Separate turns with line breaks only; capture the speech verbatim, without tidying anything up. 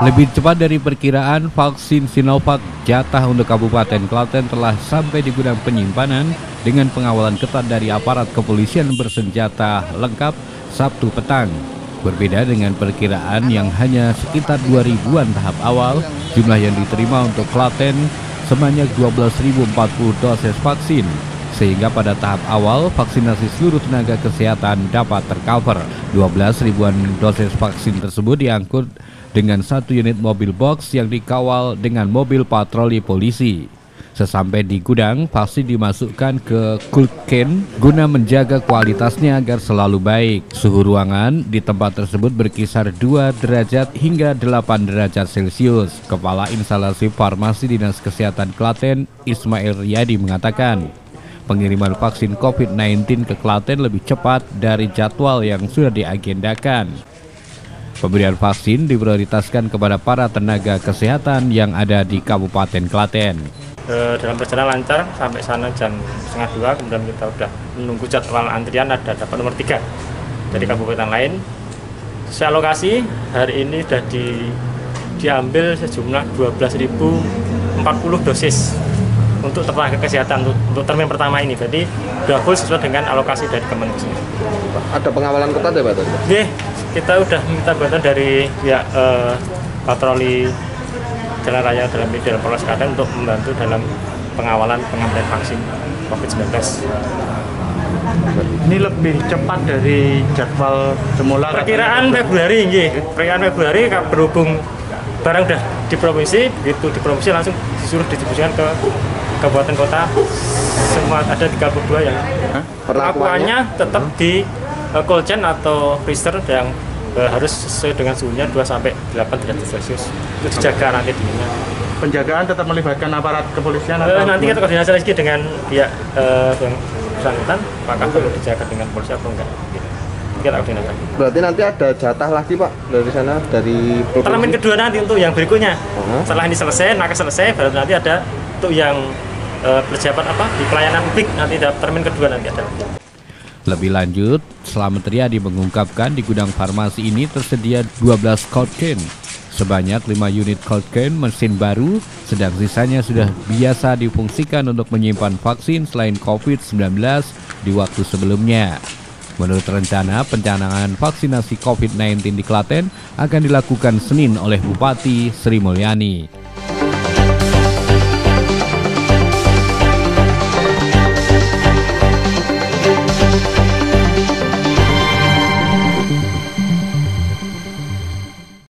Lebih cepat dari perkiraan, vaksin Sinovac jatah untuk Kabupaten Klaten telah sampai di gudang penyimpanan dengan pengawalan ketat dari aparat kepolisian bersenjata lengkap Sabtu petang. Berbeda dengan perkiraan yang hanya sekitar dua ribuan tahap awal, jumlah yang diterima untuk Klaten sebanyak dua belas ribu empat puluh dosis vaksin. Sehingga pada tahap awal, vaksinasi seluruh tenaga kesehatan dapat tercover. dua belas ribuan dosis vaksin tersebut diangkut dengan satu unit mobil box yang dikawal dengan mobil patroli polisi. Sesampai di gudang, vaksin dimasukkan ke cold can guna menjaga kualitasnya agar selalu baik. Suhu ruangan di tempat tersebut berkisar dua derajat hingga delapan derajat Celcius. Kepala Instalasi Farmasi Dinas Kesehatan Klaten, Ismail Riyadi mengatakan, pengiriman vaksin covid sembilan belas ke Klaten lebih cepat dari jadwal yang sudah diagendakan. Pemberian vaksin diprioritaskan kepada para tenaga kesehatan yang ada di Kabupaten Klaten.
E, dalam perjalanan lancar sampai sana jam setengah dua, kemudian kita sudah menunggu jadwal antrian ada dapat nomor tiga dari kabupaten lain. Secara lokasi hari ini sudah di, diambil sejumlah dua belas ribu empat puluh dosis untuk tenaga kesehatan untuk, untuk termin pertama ini. Jadi sudah full sesuai dengan alokasi dari Kemenkes.
Ada pengawalan ketat ya Pak?
Oke, kita sudah minta bantuan dari pihak eh, patroli Jalan Raya dalam dalam Polres Klaten untuk membantu dalam pengawalan pengambilan vaksin covid sembilan belas.
Ini lebih cepat dari jadwal semula.
Perkiraan Februari, nggih. Perkiraan Februari berhubung barang sudah di provinsi, begitu di provinsi langsung disuruh didistribusikan ke kabupaten kota. Semua ada tiga puluh dua yang perlakuannya tetap di uh, cold chain atau freezer yang uh, harus sesuai dengan suhunya dua sampai delapan derajat Celcius. Itu dijaga nanti dinginnya.
Penjagaan tetap melibatkan aparat kepolisian
uh,
atau
nanti kita koordinasi lagi dengan pihak uh, bersangkutan, apakah perlu dijaga dengan polisi atau enggak. Kita koordinasi.
Berarti nanti ada jatah lagi Pak dari sana, dari provinsi?
Termin kedua nanti untuk yang berikutnya.
Uh-huh.
Setelah ini selesai, nakes selesai, baru nanti ada untuk yang uh, persiapan apa di pelayanan publik, nanti ada termin kedua nanti ada.
Lebih lanjut, Slamet Riyadi mengungkapkan di gudang farmasi ini tersedia dua belas cold can. Sebanyak lima unit cold can mesin baru, sedang sisanya sudah biasa difungsikan untuk menyimpan vaksin selain covid sembilan belas di waktu sebelumnya. Menurut rencana, pencanangan vaksinasi covid sembilan belas di Klaten akan dilakukan Senin oleh Bupati Sri Mulyani.